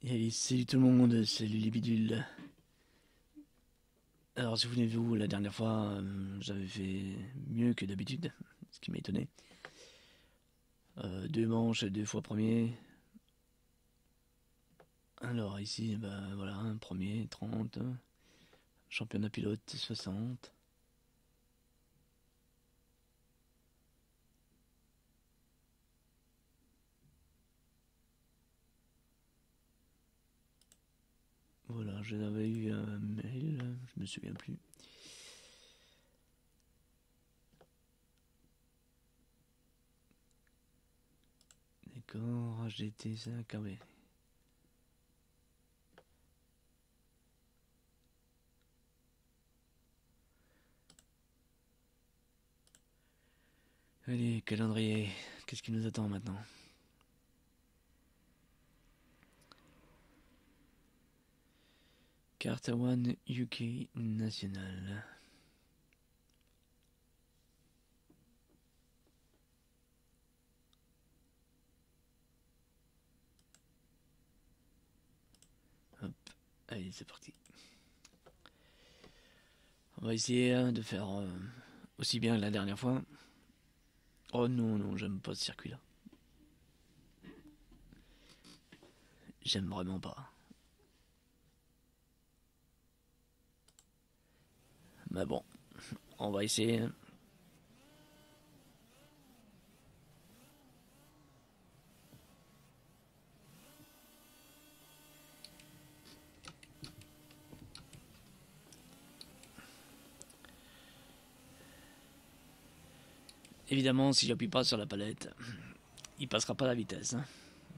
Et salut tout le monde, salut les bidules. Alors, souvenez-vous, la dernière fois, j'avais fait mieux que d'habitude, ce qui m'a étonné. Deux manches, deux fois premier. Alors ici, bah voilà, un premier, 30. Championnat pilote, 60. Voilà, j'avais eu un mail, je me souviens plus. D'accord, HDT5, ah ouais. Allez, calendrier, qu'est-ce qui nous attend maintenant? Carte One UK National. Hop, allez, c'est parti. On va essayer de faire aussi bien que la dernière fois. Oh non, non, j'aime pas ce circuit-là. J'aime vraiment pas. Mais bon, on va essayer. Évidemment, si j'appuie pas sur la palette, il passera pas la vitesse. Hein.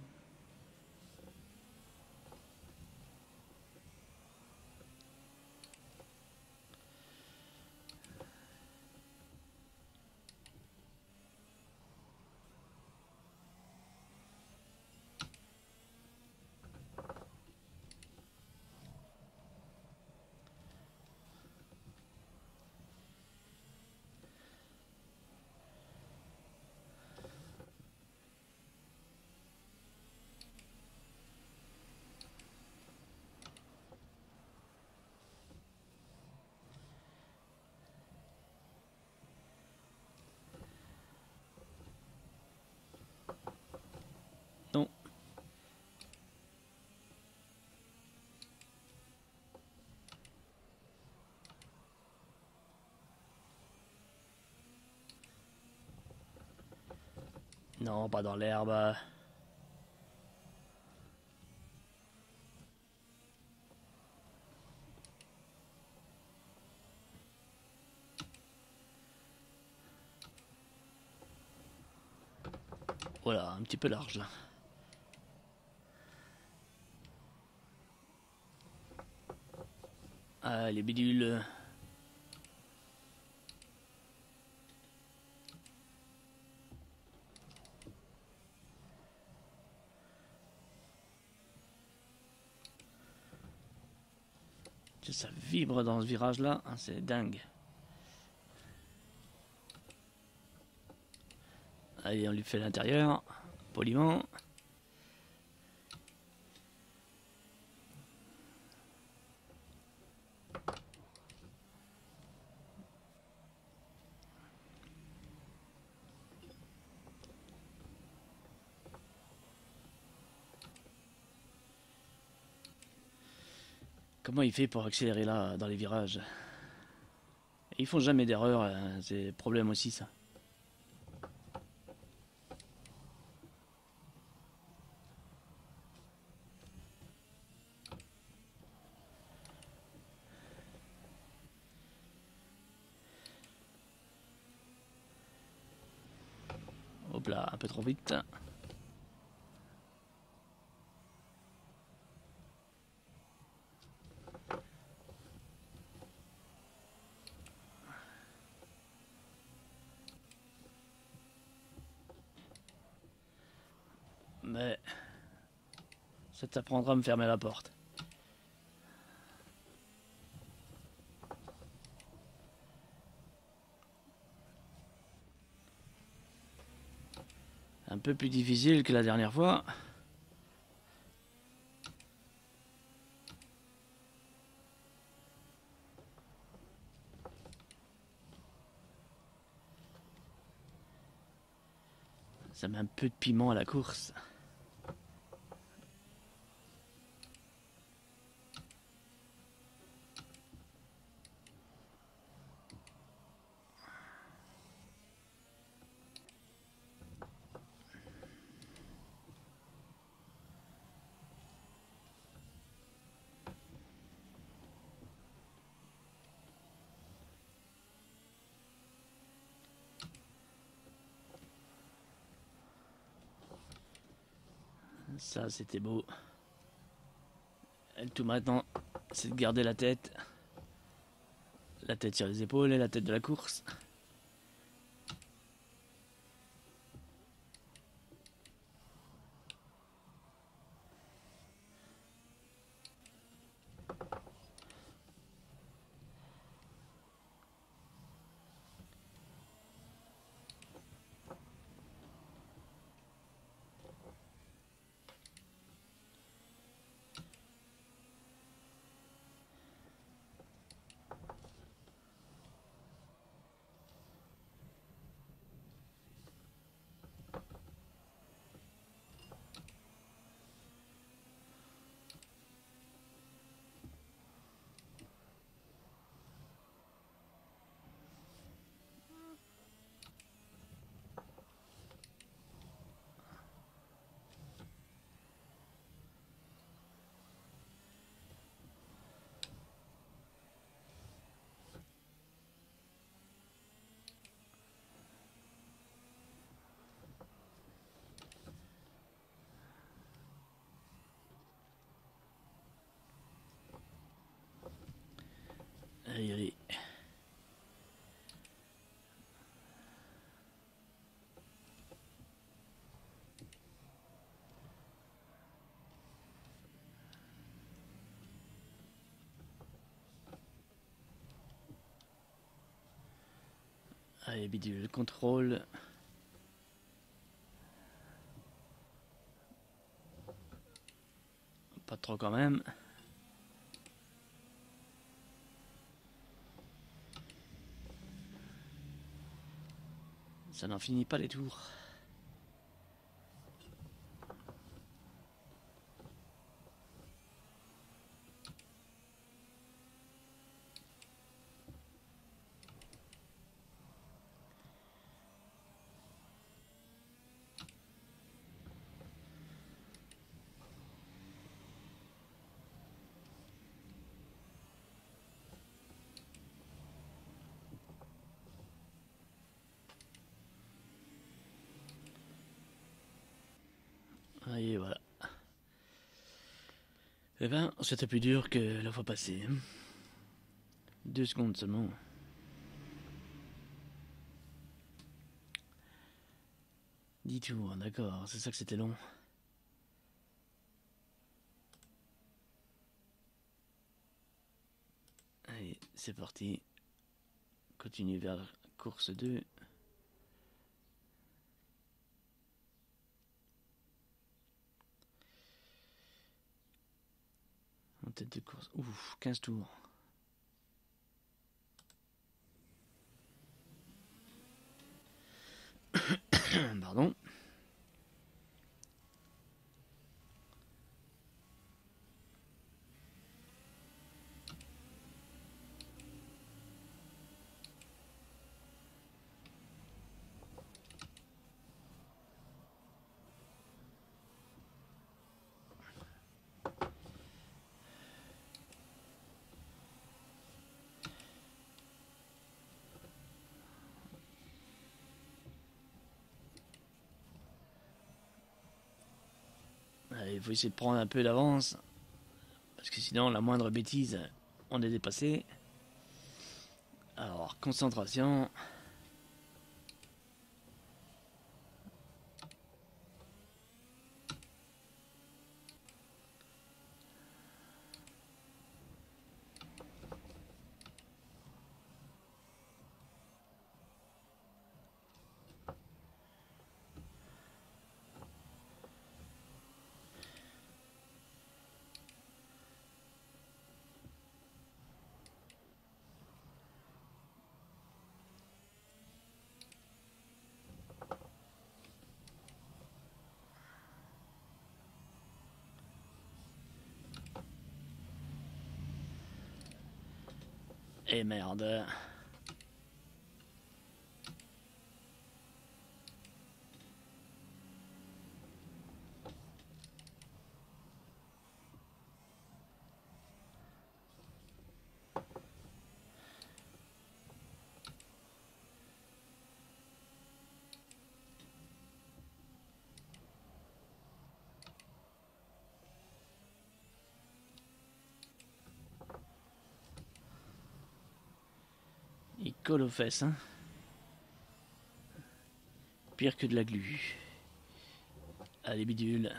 Non. Non, pas dans l'herbe. Voilà, un petit peu large là. Ah, les bidules. Ça vibre dans ce virage là, hein, c'est dingue. Allez, on lui fait l'intérieur, poliment. Comment il fait pour accélérer là dans les virages? Ils font jamais d'erreur, hein, c'est le problème aussi ça. Hop là, un peu trop vite. Mais ça t'apprendra à me fermer la porte. Un peu plus difficile que la dernière fois. Ça met un peu de piment à la course. Ça, c'était beau. Et tout maintenant, c'est de garder la tête. La tête sur les épaules et la tête de la course. Allez, allez. Allez, bidule, contrôle. Pas trop quand même. Ça n'en finit pas les tours. Allez, voilà. Eh ben, c'était plus dur que la fois passée. 2 secondes seulement. Dis tours, d'accord, c'est ça que c'était long. Allez, c'est parti. Continue vers course 2. En tête de course. Ouf, 15 tours. Pardon. Allez, il faut essayer de prendre un peu d'avance. Parce que sinon, la moindre bêtise, on est dépassé. Alors, concentration. Et merde. Il colle aux fesses, hein. Pire que de la glu. Allez, bidule.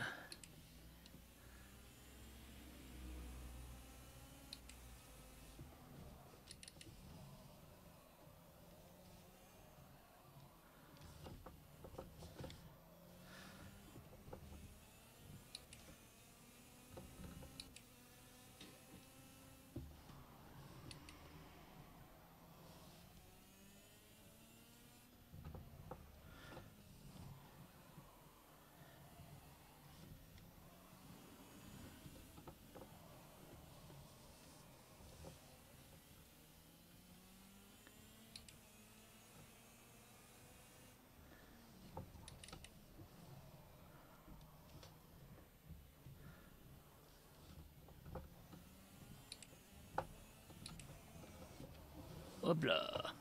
Hop là.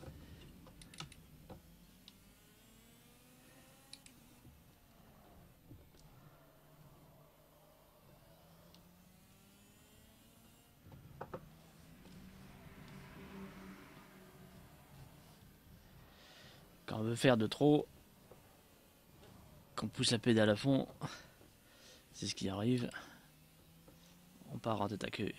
Quand on veut faire de trop, qu'on pousse la pédale à fond, c'est ce qui arrive. On part en tête à queue.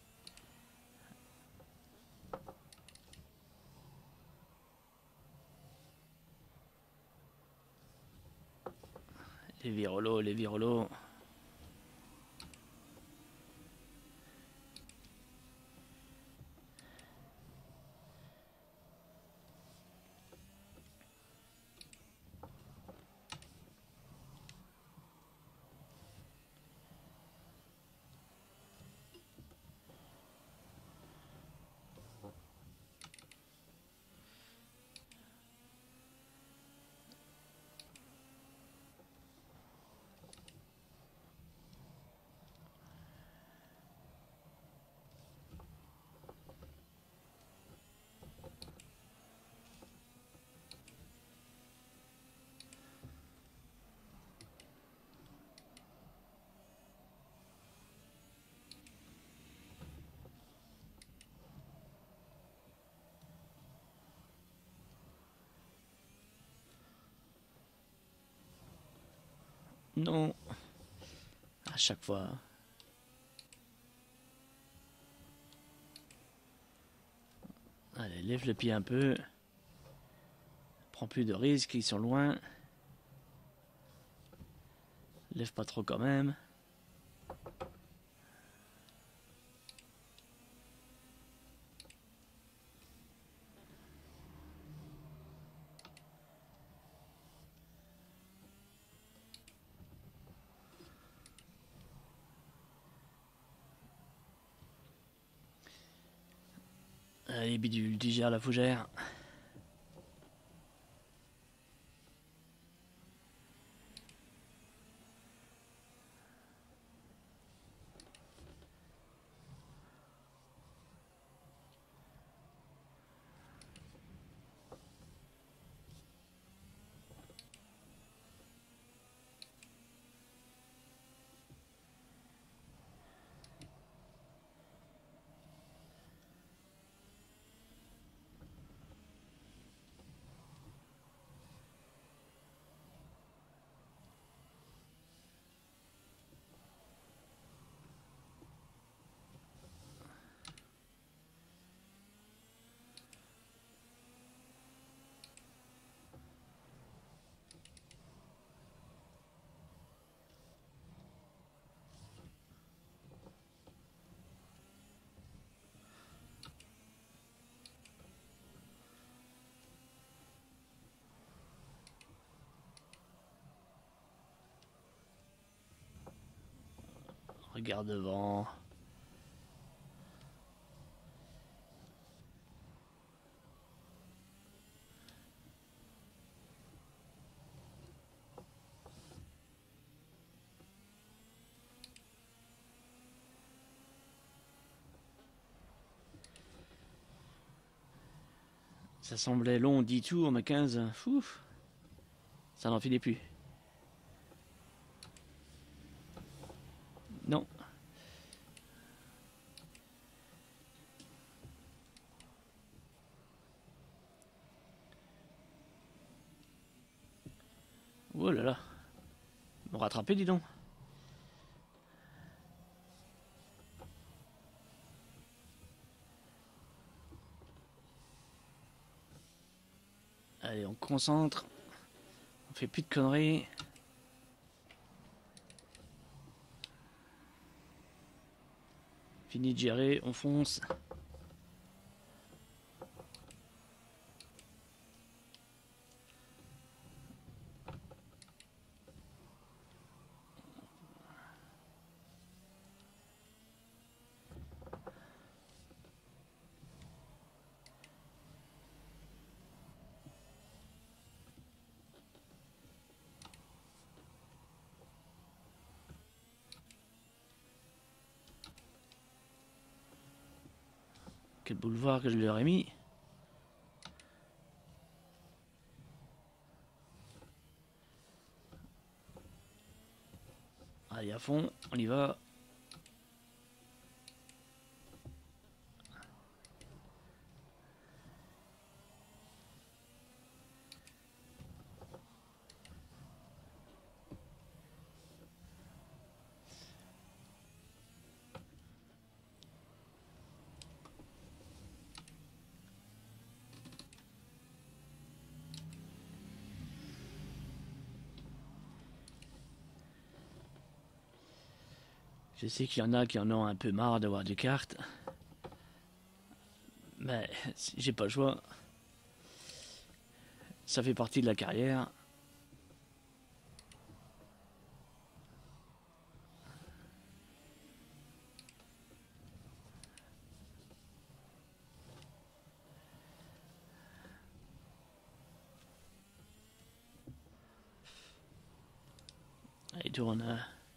Les virolos, les virolos. Non. À chaque fois. Allez, lève le pied un peu. Prends plus de risques, ils sont loin. Lève pas trop quand même. Allez, bidule, digère la fougère. Regarde devant. Ça semblait long, 10 tours, mais 15, fouf, ça n'en filait plus. Non. Oh là là. Me rattraper, dis donc. Allez, on concentre. On fait plus de conneries. Fini de gérer, on fonce. Quel boulevard que je lui aurais mis. Allez, à fond, on y va. Je sais qu'il y en a qui en ont un peu marre d'avoir des cartes. Mais j'ai pas le choix. Ça fait partie de la carrière. Allez, tourne.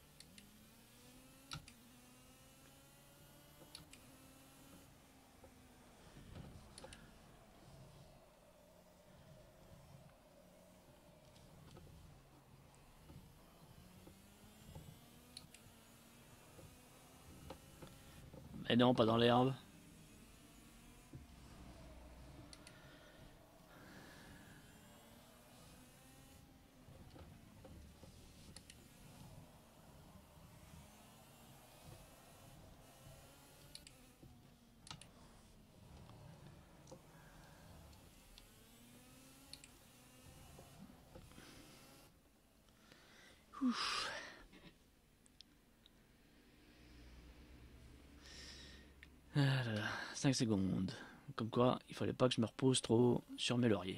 Mais non, pas dans l'herbe. Ouf. Ah là là, 5 secondes. Comme quoi, il fallait pas que je me repose trop sur mes lauriers.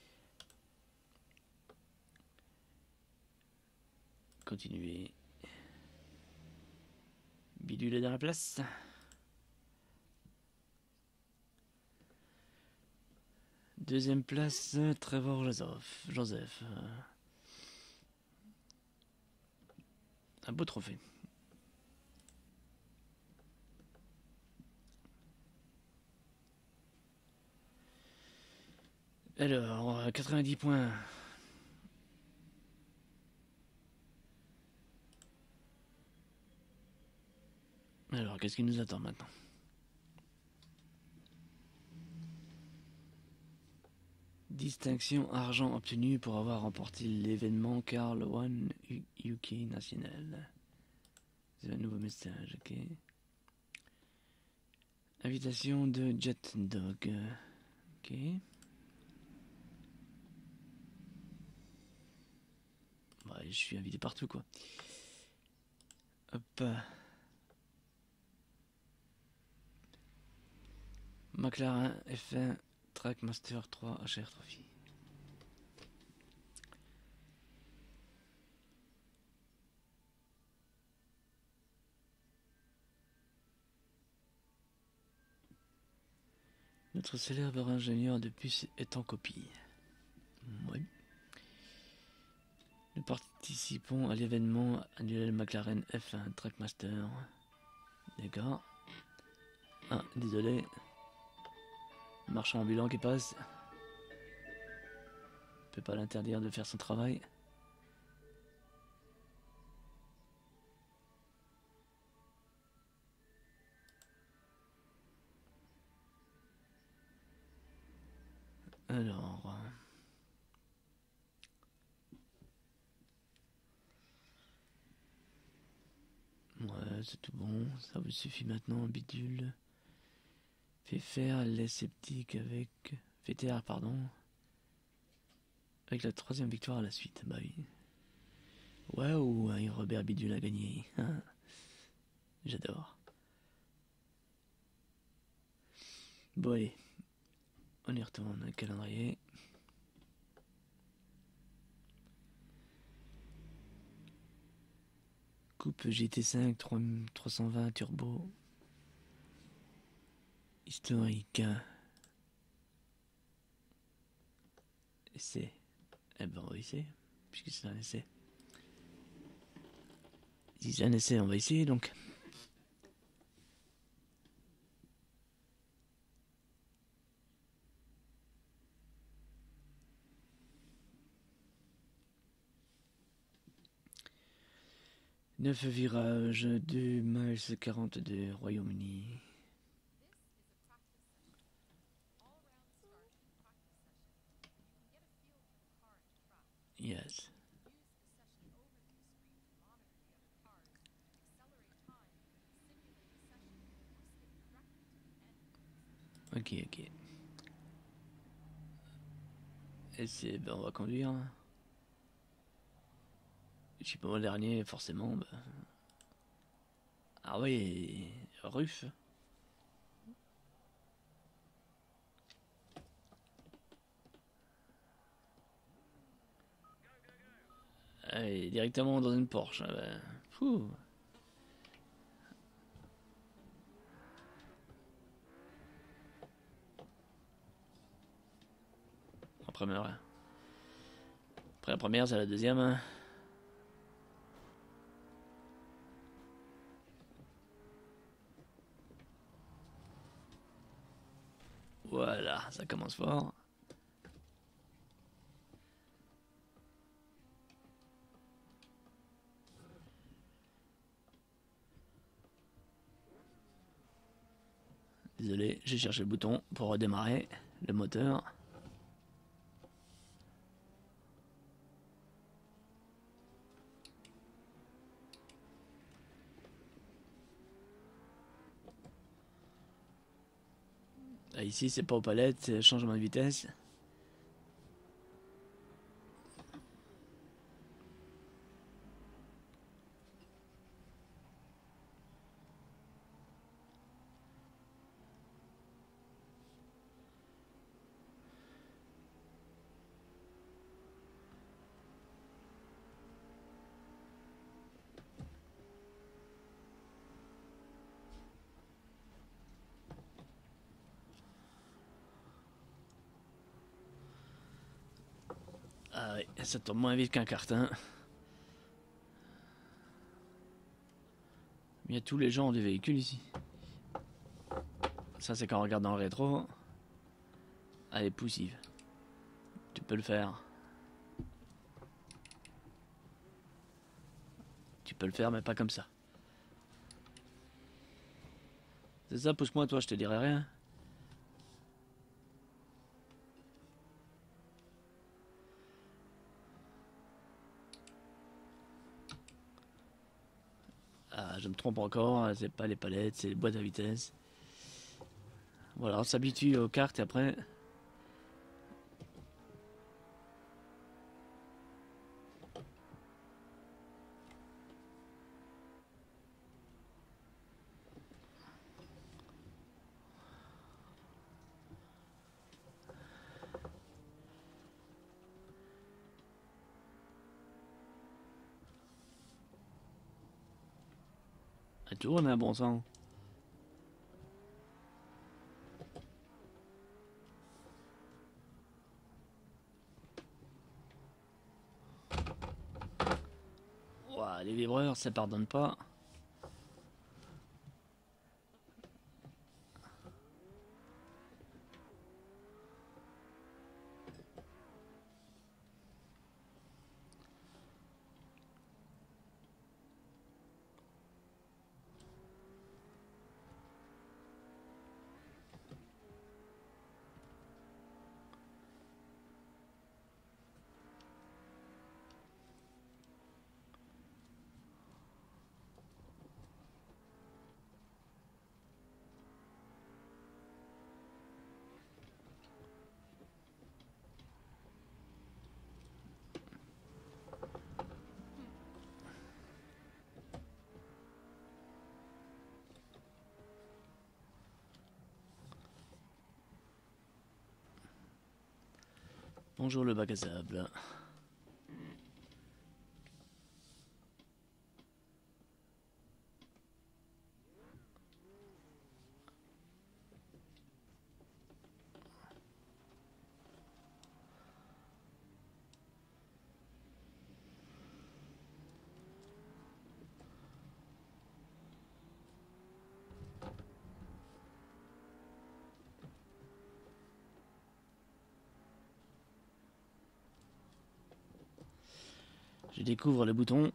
Continuer. Bidule est dans la place. Deuxième place, Trevor Joseph. Un beau trophée. Alors, 90 points. Alors, qu'est-ce qui nous attend maintenant? Distinction argent obtenue pour avoir remporté l'événement Carl One UK National. C'est un nouveau message, ok. Invitation de Jet Dog. Ok. Ouais, je suis invité partout, quoi. Hop. McLaren F1 Trackmaster 3 HR Trophy. Notre célèbre ingénieur de puce est en copie. Oui. Nous participons à l'événement annuel McLaren F1 Trackmaster. D'accord. Ah, désolé. Marchand ambulant qui passe. On peut pas l'interdire de faire son travail. Alors... ouais, c'est tout bon. Ça vous suffit maintenant, bidule. Fait faire les sceptiques avec... Fait taire, pardon. Avec la 3e victoire à la suite, bah oui. Waouh, un Robert Bidule a gagné. J'adore. Bon allez, on y retourne au calendrier. Coupe GT5 320 turbo. Historique. Essai. Eh ben on va essayer, puisque c'est un essai. Si c'est un essai, on va essayer donc. Neuf virages, 2 miles 42, Royaume-Uni. Yes. Ok, ok. Et c'est, ben on va conduire. Je suis pas moi le dernier, forcément. Bah. Ah oui, Ruff. Allez, directement dans une Porsche. Ah bah. Fou. En première. Après la première, c'est la deuxième. Hein. Voilà, ça commence fort. Désolé, j'ai cherché le bouton pour redémarrer le moteur. Ah, ici, c'est pas aux palettes, c'est changement de vitesse. Ah oui, ça tourne moins vite qu'un carton. Il y a tous les genres de véhicules ici. Ça, c'est quand on regarde dans le rétro. Elle est poussive. Tu peux le faire. Tu peux le faire, mais pas comme ça. C'est ça, pousse-moi, toi, je te dirai rien. Ah, je me trompe encore, c'est pas les palettes, c'est les boîtes à vitesse. Voilà, on s'habitue aux cartes et après... Elle tourne, un bon sang. Ouah, les vibreurs, ça pardonne pas. Bonjour le bac à sable. Je découvre les boutons.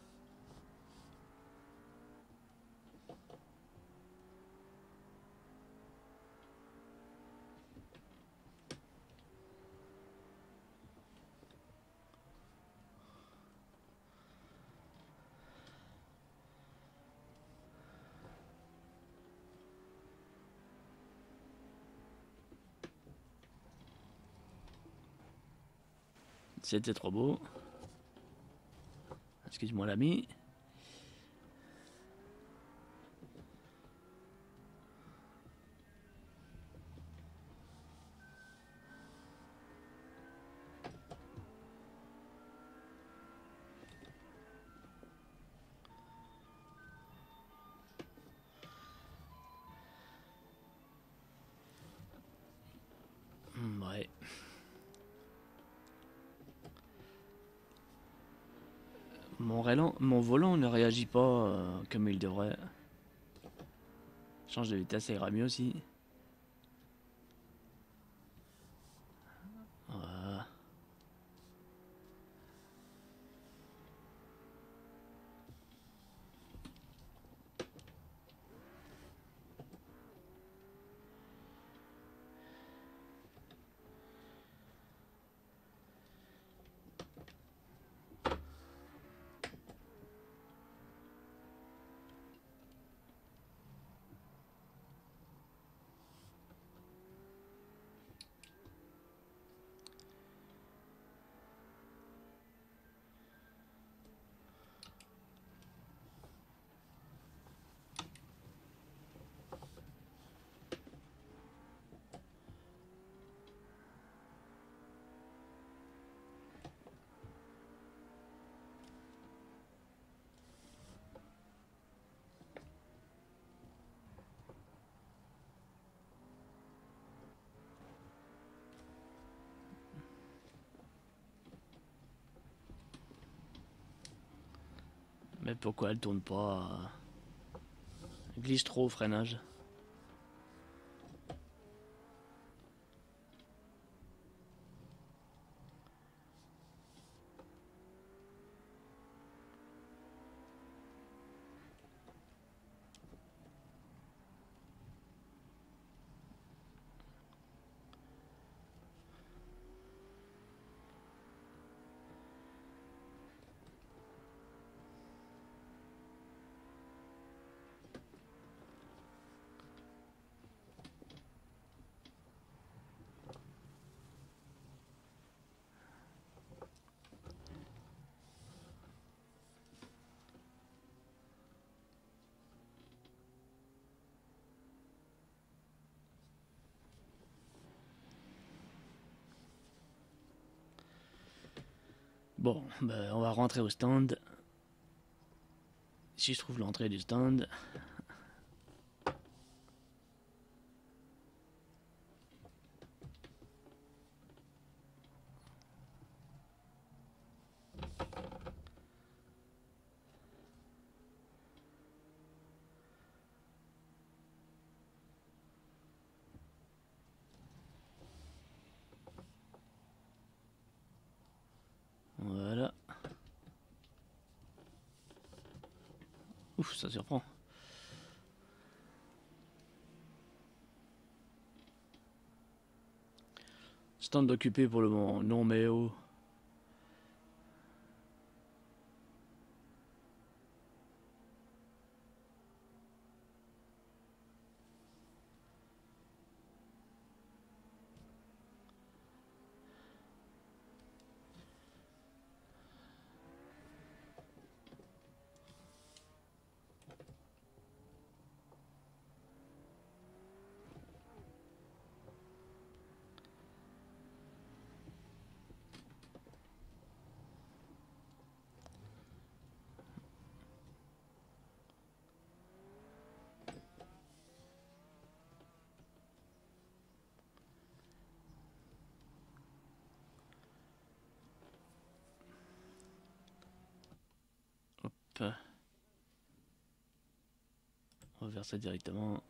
C'était trop beau. Excuse-moi l'ami. Ouais. Mon volant ne réagit pas comme il devrait. Change de vitesse, ça ira mieux aussi. Voilà. Mais pourquoi elle tourne pas? Elle glisse trop au freinage. Bon, ben, on va rentrer au stand. Si je trouve l'entrée du stand. Voilà. Ouf, ça surprend. Stand occupé pour le moment. Non mais oh. On va faire ça directement.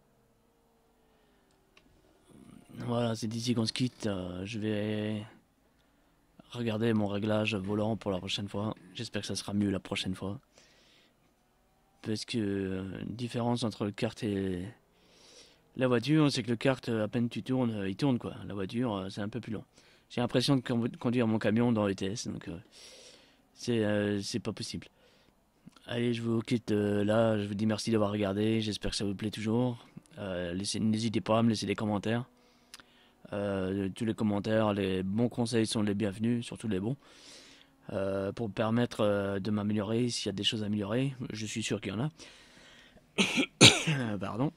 Voilà, c'est d'ici qu'on se quitte. Je vais regarder mon réglage volant pour la prochaine fois. J'espère que ça sera mieux la prochaine fois. Parce que différence entre le kart et la voiture, c'est que le kart, à peine tu tournes, il tourne quoi. La voiture, c'est un peu plus long. J'ai l'impression de conduire mon camion dans ETS, donc c'est pas possible. Allez, je vous quitte là. Je vous dis merci d'avoir regardé. J'espère que ça vous plaît toujours. N'hésitez pas à me laisser des commentaires. Tous les commentaires, les bons conseils sont les bienvenus, surtout les bons, pour me permettre de m'améliorer s'il y a des choses à améliorer. Je suis sûr qu'il y en a. Pardon.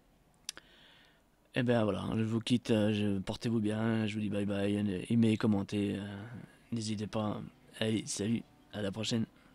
Et ben voilà, je vous quitte, portez-vous bien, je vous dis bye bye, aimez, commentez, n'hésitez pas. Allez, salut, à la prochaine.